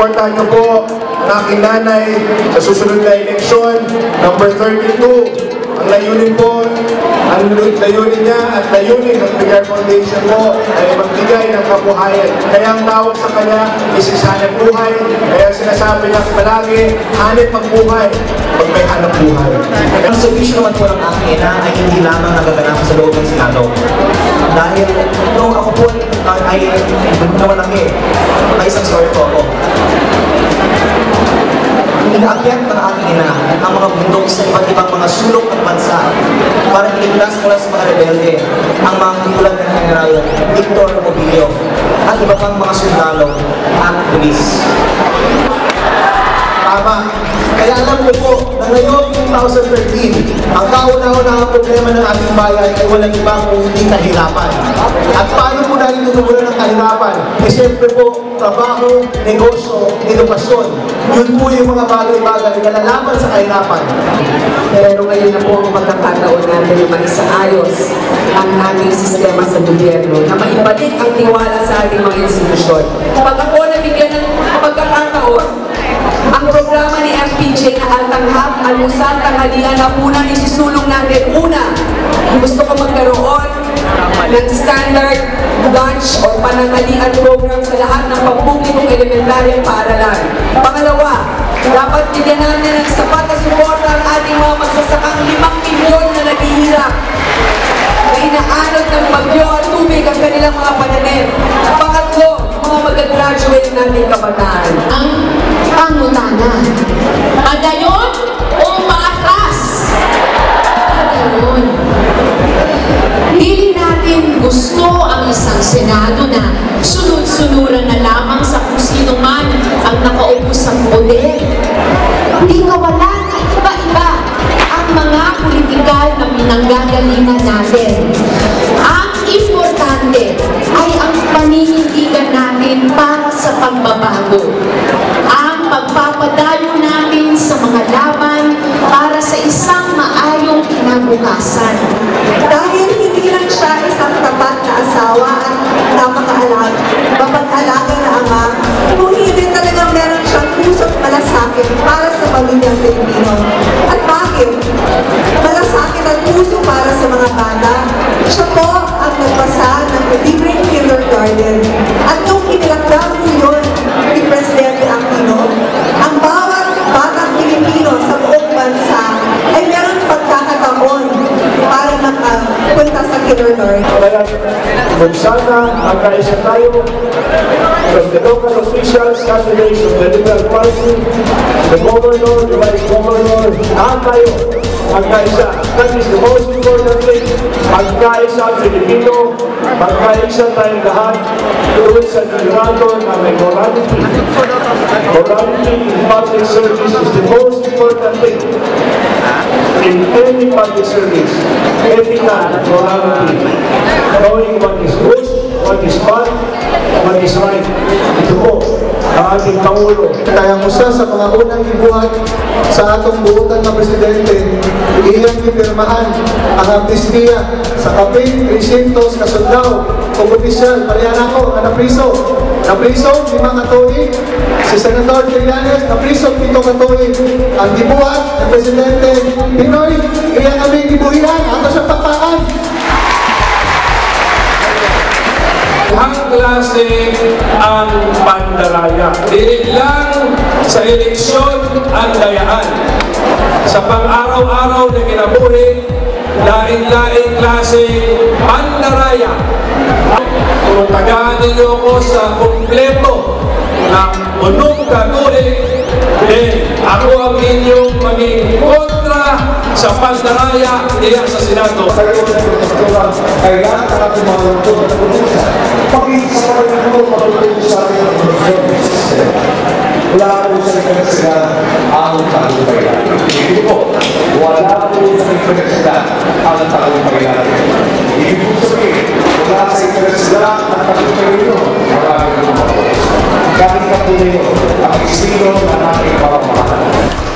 Suportahan niyo po ang aking nanay sa susunod na eleksyon, number 32. Ang layunin po, ang layunin niya at layunin ng Pilar Foundation po ay magbigay ng kabuhayan. Kaya ang tawag sa kanya is hanap buhay. Kaya sinasabi niya palagi, hanap magbuhay pag may hanap buhay. Ang servisyo naman po ng aking ina ay hindi lamang nagaganap sa loob ng Senado. Dahil nung ako po ay namalaki, may isang story po ako. Inaakyat ng aking ina ang mga bundok sa iba't ibang mga sulok ng bansa para iligtas mula sa mga rebelde ang mga katulad ng General Victor Mobilio at iba pang mga sundalo at pulis. Tama. Kaya alam ko po na ngayong 2013, ang kauna-unahang problema ng ating bayan ay walang iba kung hindi kahirapan. At paano po natin tutumulan ng kahirapan? Eh siyempre po, trabaho, negosyo, edukasyon. Yun po yung mga bagay-bagay na lalaban sa kahirapan. Pero ngayon na po ang magkakataon natin na maisaayos ang ating sistema sa gobyerno na maibalik ang tiwala sa ating mga institusyon. Pag ako nabigyan ng pagkakataon, ang programa ni FPJ na Altanghap, Almusal, Tanghalian, Hapunan, isusulong natin. Una, gusto ko magkaroon ng standard lunch o pananghalian program sa lahat ng pampublikong elementaryang paaralan. Pangalawa, dapat bigyan natin ng sapat na suporta ang ating mga magsasakang 5 milyon na naghihirap na inaanod ng bagyo at tubig ang kanilang mga pananim. Pangatlo, mga mag-graduate nating kabataan. Ang pangutana, padayon o paatras? Padayon. Hindi natin gusto ang isang Senado na sunod-sunuran na lamang sa kung sino man ang nakaupo sa poder. Hindi kawalan at iba-iba ang mga politikal na pinanggagalingan natin. Ang importante ay ang paninindigan natin para sa pagbabago. Ang pagpapadayo natin sa mga laban para sa isang maayong kinabukasan. Dahil hindi lang siya isang tapat na asawa at mapag-alaga na ama, kung hindi talagang meron siyang puso't malasakit para sa pamilyang Pilipino. At bakit? Malasakit at puso para sa mga bata. Siya po ang nagpasa ng libreng kindergarten. At nung inilagdang po yun ni Presidente Aquino, ang bawat batang Pilipino sa buong bansa ay meron pagkakataon para makapunta sa kindergarten. Kung sana magkaisa tayo from the local officials, candidates of the Liberal Party, the governor, the vice governor, lahat tayo magkaisa. That is the most important thing. Magkaisa ang Filipino, magkaisa tayong lahat doon sa liderato na may morality. Morality in public service is the most important thing. In any public service, ethical morality, knowing what is good, what is bad, what is right. Ito po ang ating Pangulo. Kaya musa sa mga unang gibuhat sa atong buutan na presidente, iyang pipirmahan ang amnistia sa kapit 300 kasundao o opisyal. Parehan ako, napriso. Napriso, 5 katuig. Si Senator Trillanes, napriso, 7 katuig. Ang gibuhat ng presidente Pinoy, iyang aming gibuhian, ato sa tapakan. Ang klase ang pandaraya. Dili lang sa eleksyon ang dayaan. Sa pang-araw-araw na kinabuhi, lain-lain klase pandaraya. Kung tagaan ninyo ako sa kumpleto ng unong kaguhi, then ako ang inyong maging kontra sa pandaraya diya sa Senado. Kaya natin malungkot at kunusa. Pag-iisa pa rin mo matutulong sa akin ang kunusa. Wala po sa Universidad ang tagumpayan. Hindi po, wala po sa Universidad ang tagumpayan. Hindi po sabihin, wala sa Universidad ang tagumpayan. Maraming po. Galing ka po ninyo ang estilo ng ating pamamahan.